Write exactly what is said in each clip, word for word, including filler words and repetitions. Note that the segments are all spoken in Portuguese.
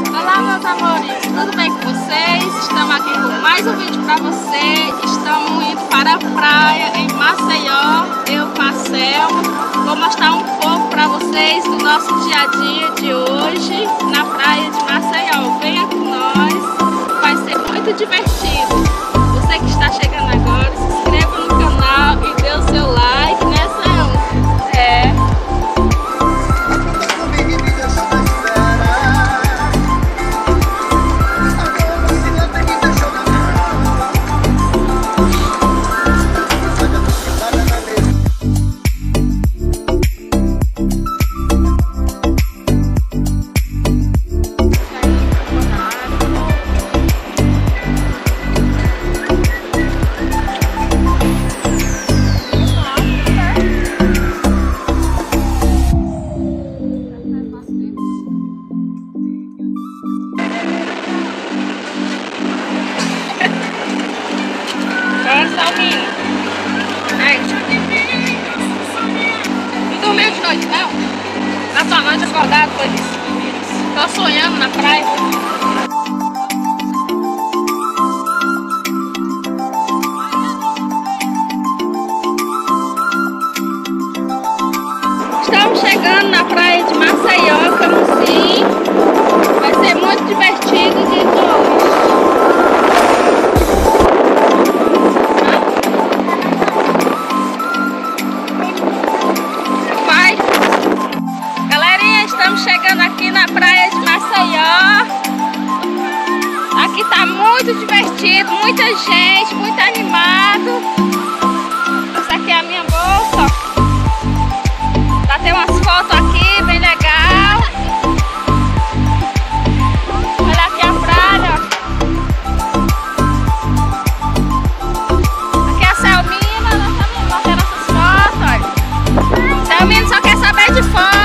Olá, meus amores, tudo bem com vocês? Estamos aqui com mais um vídeo para você. Estamos indo para a praia em Maceió, eu, Marcel. Vou mostrar um pouco para vocês do nosso dia a dia de hoje na praia de Maceió. Venha com nós, vai ser muito divertido. Você que está chegando agora, se inscreva no canal e dê o seu like, né, Sam? É. Não dormiu de noite, não? Na sua noite acordado, foi isso? Tô sonhando na praia. Estamos chegando na praia de Maceió, Camusim. Vai ser muito divertido de novo. Estamos chegando aqui na praia de Maceió. Aqui tá muito divertido, muita gente, muito animado. Essa aqui é a minha bolsa. Tá tendo umas fotos aqui, bem legal. Olha aqui a praia. Aqui é a Selmina, nós estamos batendo essas fotos, olha. Selmina só quer saber de foto.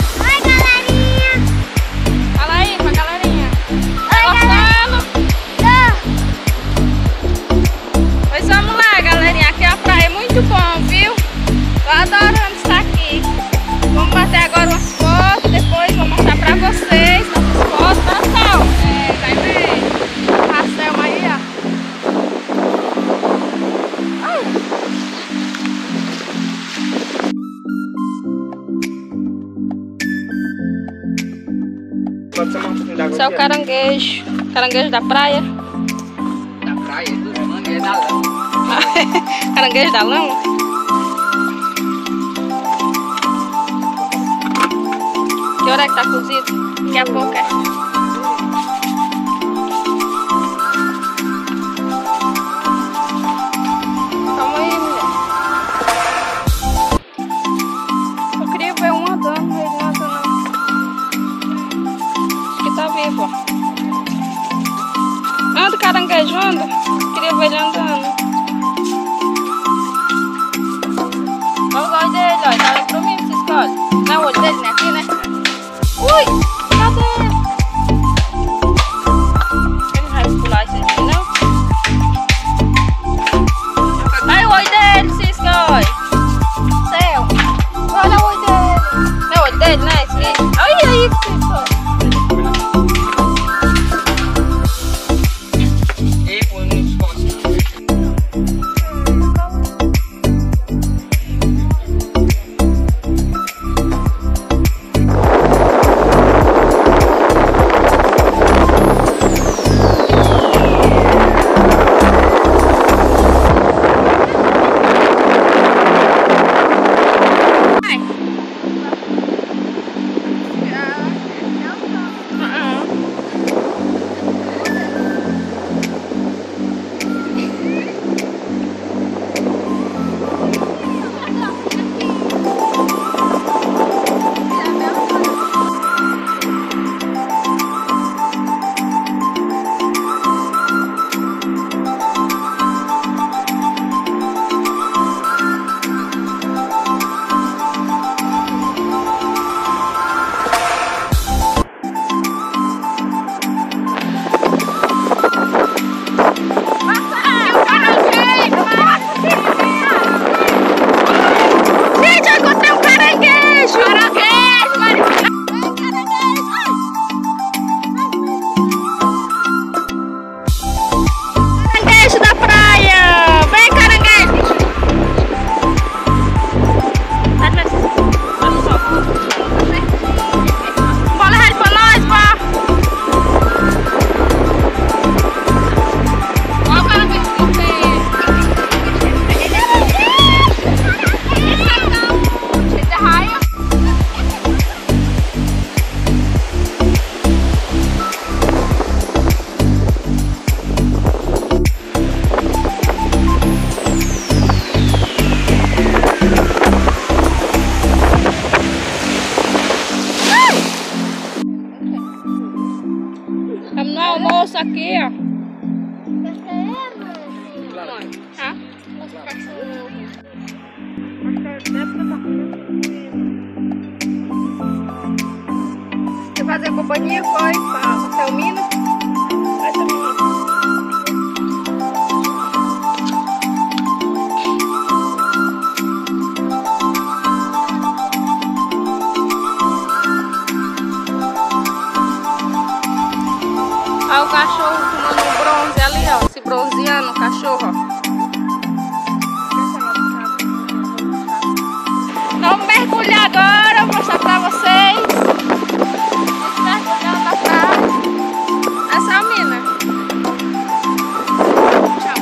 Muito bom, viu? Tô adorando estar aqui. Vamos bater agora umas fotos, depois vou mostrar pra vocês nossas fotos. Marcel! É, vai ver. Marcel aí, ó. Esse é o caranguejo. Caranguejo da praia. Da praia? Não, é da lama. Caranguejo da lama? Que hora é que tá cozido? Daqui a pouco é. Calma aí, mulher. Eu queria ver um andando, mas ele não anda não. Acho que tá vivo, ó. Anda, caranguejo, anda. Queria ver ele andando. Olha o olho dele, olha. Olha pra mim, você escolhe. Não é o olho dele, né? Aqui, né? Ui! Cadê ele? Ele não vai pular isso aqui, não? Olha o olho dele, se escolhe. Céu! Olha o olho dele. Não é o olho dele, né? Esse aqui. Olha aí, se escolhe. Estamos no almoço aqui, ó. Ah? Você fazer companhia foi para seu Mino? Vai, seu Mino. Olha o cachorro tomando bronze ali, ó. Se bronzeando o cachorro, ó. Vamos mergulhar agora, vou mostrar pra vocês. Vamos mergulhando na praia. Essa é a mina. Tchau.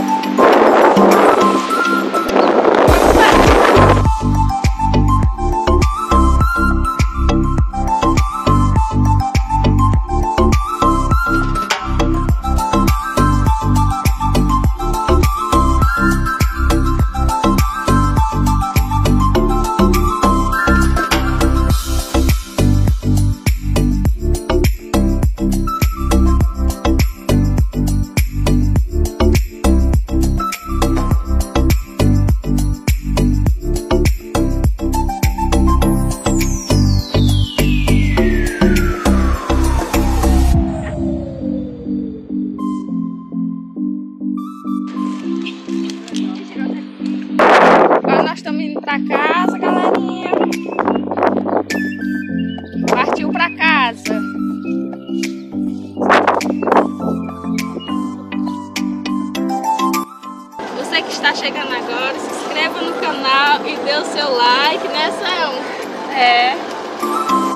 Estamos indo pra casa, galerinha. Partiu pra casa. Você que está chegando agora, se inscreva no canal e dê o seu like, né, São? É.